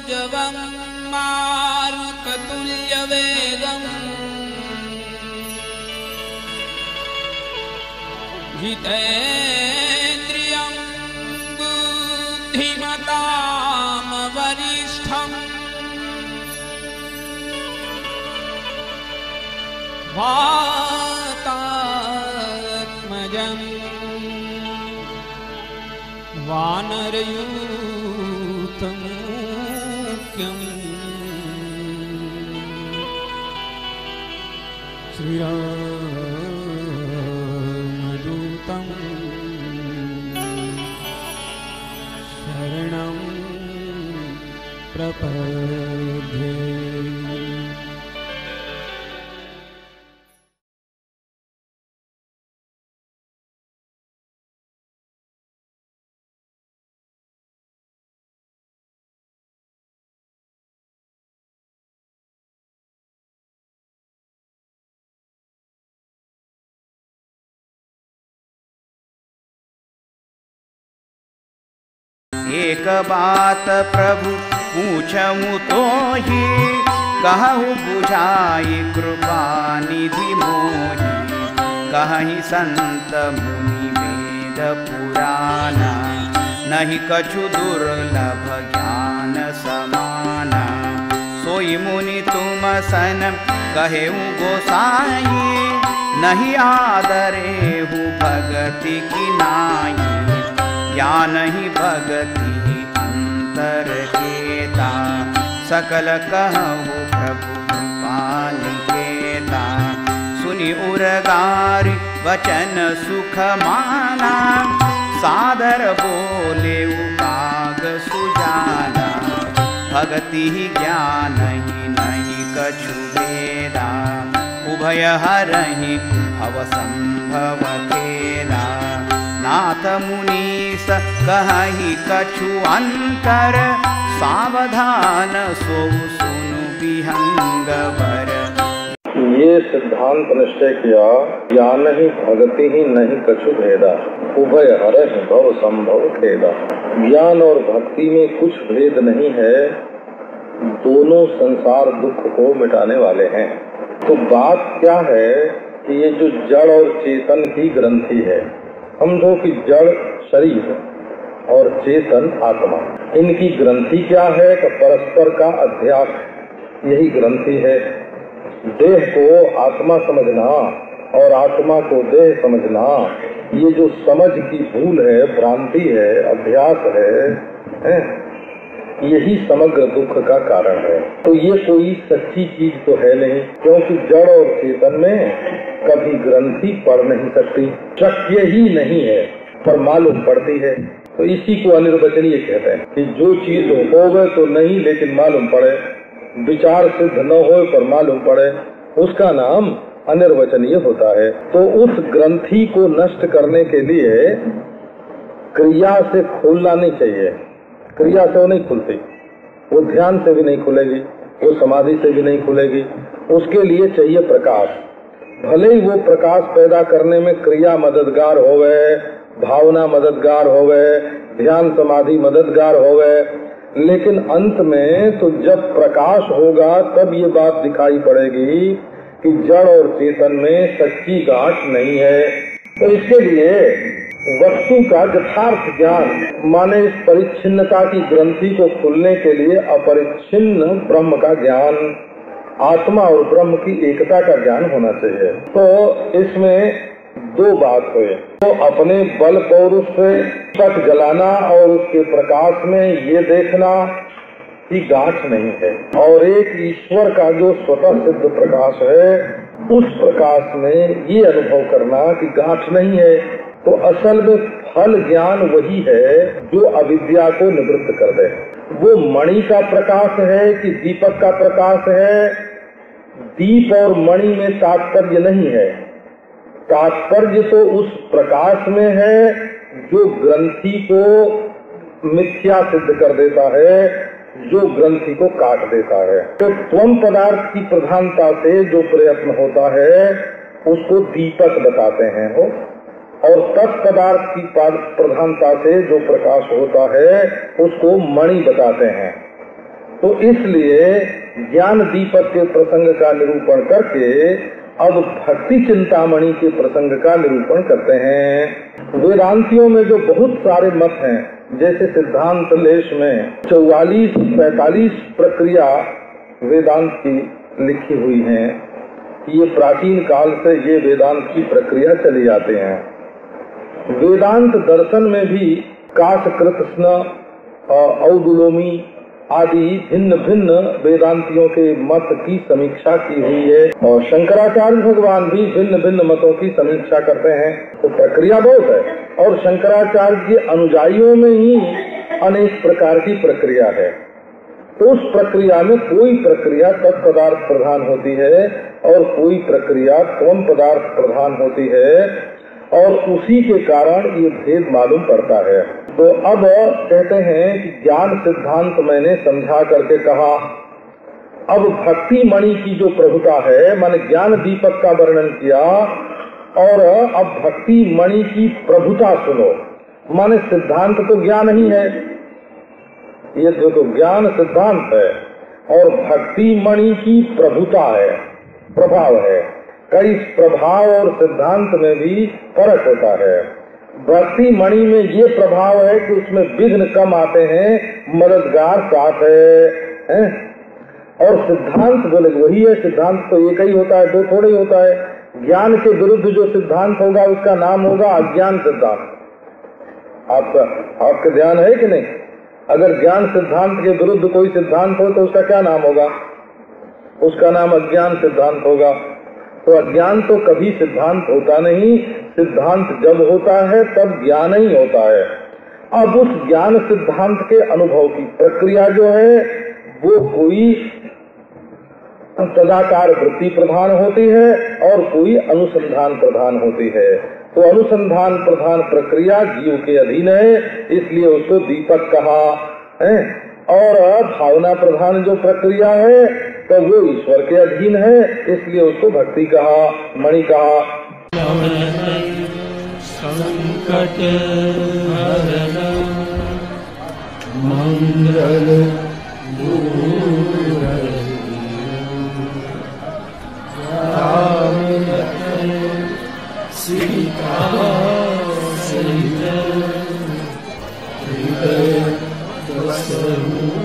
सूरजवं मारुततुल्यवेगम् जितेन्द्रियं बुद्धिमतां वरिष्ठम् वातात्मजम् वानरयूथमुख्यम् श्रीरामदूतं शरणं प्रपद्ये। एक बात प्रभु पूछूं तो ही, कहूँ बुझाई कृपा निधि मोही। कहीं संत मुनि वेद पुराना, नहीं कछु दुर्लभ ज्ञान समाना। सोई मुनि तुम सन कहेऊ गोसाई, नहीं आदरेहु भगति की नाई। ज्ञान ही भगति अंतर केता, सकल कहु प्रभु कृपानिकेता। सुनि उरगारी वचन सुख माना, सादर बोले उपाग सुजाना। भगति ही ज्ञान ही नहीं कछु भेदा, उभय हरहि भव संभव खेदा। नाथ मुनीस कहि कछु अंतर, सावधान सो सुनु विहंग वर। ये सिद्धांत निश्चय किया, ज्ञान ही भगति ही नहीं कछु भेदा, उभय हरहि भव संभव खेदा। ज्ञान और भक्ति में कुछ भेद नहीं है, दोनों संसार दुख को मिटाने वाले हैं। तो बात क्या है कि ये जो जड़ और चेतन की ग्रंथि है, समझो कि जड़ शरीर और चेतन आत्मा, इनकी ग्रंथि क्या है कि परस्पर का अध्यास, यही ग्रंथि है। देह को आत्मा समझना और आत्मा को देह समझना, ये जो समझ की भूल है, भ्रांति है, अध्यास है, यही समग्र दुख का कारण है। तो ये कोई सच्ची चीज तो है नहीं, क्योंकि जड़ और चेतन में कभी ग्रंथि पड़ नहीं सकती, शक्य ही नहीं है, पर मालूम पड़ती है। तो इसी को अनिर्वचनीय कहते हैं कि जो चीज होवे तो नहीं लेकिन मालूम पड़े, विचार सिद्ध न हो पर मालूम पड़े, उसका नाम अनिर्वचनीय होता है। तो उस ग्रंथि को नष्ट करने के लिए क्रिया से खोलना नहीं चाहिए। क्रिया से वो नहीं खुलती, वो ध्यान से भी नहीं खुलेगी, वो समाधि से भी नहीं खुलेगी। उसके लिए चाहिए प्रकाश। भले ही वो प्रकाश पैदा करने में क्रिया मददगार होवे, भावना मददगार होवे, ध्यान समाधि मददगार होवे, लेकिन अंत में तो जब प्रकाश होगा तब ये बात दिखाई पड़ेगी कि जड़ और चेतन में सच्ची गांठ नहीं है। तो इसके लिए वस्तु का यथार्थ ज्ञान, माने इस परिच्छिन्नता की ग्रंथि को खुलने के लिए अपरिच्छिन्न ब्रह्म का ज्ञान, आत्मा और ब्रह्म की एकता का ज्ञान होना चाहिए। तो इसमें दो बात हुए, तो अपने बल पौरुष से तक जलाना और उसके प्रकाश में ये देखना कि गांठ नहीं है, और एक ईश्वर का जो स्वतः सिद्ध प्रकाश है, उस प्रकाश में ये अनुभव करना कि गांठ नहीं है। तो असल में फल ज्ञान वही है जो अविद्या को निवृत्त कर दे। वो मणि का प्रकाश है कि दीपक का प्रकाश है? दीप और मणि में तात्पर्य नहीं है, तात्पर्य तो उस प्रकाश में है जो ग्रंथि को मिथ्या सिद्ध कर देता है, जो ग्रंथि को काट देता है। तो त्वम पदार्थ की प्रधानता से जो प्रयत्न होता है उसको दीपक बताते हैं वो, और तत्पदार्थ की प्रधानता से जो प्रकाश होता है उसको मणि बताते हैं। तो इसलिए ज्ञान दीपक के प्रसंग का निरूपण करके अब भक्ति चिंतामणि के प्रसंग का निरूपण करते हैं। वेदांतियों में जो बहुत सारे मत हैं, जैसे सिद्धांत लेश में 44-45 प्रक्रिया वेदांत की लिखी हुई हैं। ये प्राचीन काल से ये वेदांत की प्रक्रिया चली आते हैं। वेदांत दर्शन में भी काशकृत स्न, औदुलोमी आदि भिन्न भिन्न वेदांतियों के मत की समीक्षा की हुई है और शंकराचार्य भगवान भी भिन्न भिन्न मतों की समीक्षा करते हैं। तो प्रक्रिया बहुत है और शंकराचार्य के अनुयायियों में ही अनेक प्रकार की प्रक्रिया है। तो उस प्रक्रिया में कोई प्रक्रिया तत्पदार्थ प्रधान होती है और कोई प्रक्रिया त्वम पदार्थ प्रधान होती है और उसी के कारण ये भेद मालूम पड़ता है। तो अब कहते हैं कि ज्ञान सिद्धांत मैंने समझा करके कहा। अब भक्ति मणि की जो प्रभुता है, मैंने ज्ञान दीपक का वर्णन किया और अब भक्ति मणि की प्रभुता सुनो। माने सिद्धांत तो ज्ञान ही है, ये तो ज्ञान सिद्धांत है और भक्ति मणि की प्रभुता है, प्रभाव है। कई प्रभाव और सिद्धांत में भी फर्क होता है। भक्ति मणि में ये प्रभाव है कि उसमें विघ्न कम आते हैं, मददगार साथ है। और सिद्धांत बोले वही है, सिद्धांत तो एक ही होता है, दो थोड़े ही होता है। ज्ञान के विरुद्ध जो सिद्धांत होगा उसका नाम होगा अज्ञान सिद्धांत। आपका ध्यान है कि नहीं? अगर ज्ञान सिद्धांत के विरुद्ध कोई सिद्धांत हो तो उसका क्या नाम होगा? उसका नाम अज्ञान सिद्धांत होगा। तो अज्ञान तो कभी सिद्धांत होता नहीं, सिद्धांत जब होता है तब ज्ञान ही होता है। अब उस ज्ञान सिद्धांत के अनुभव की प्रक्रिया जो है वो कोई तदाकार वृत्ति प्रधान होती है और कोई अनुसंधान प्रधान होती है। तो अनुसंधान प्रधान प्रक्रिया जीव के अधीन है, इसलिए उसको दीपक कहा है। और भावना प्रधान जो प्रक्रिया है तो वो ईश्वर के अधीन है, इसलिए उसको भक्ति कहा, मणि कहा। संकट हरण मंगल दूर सीता हृदय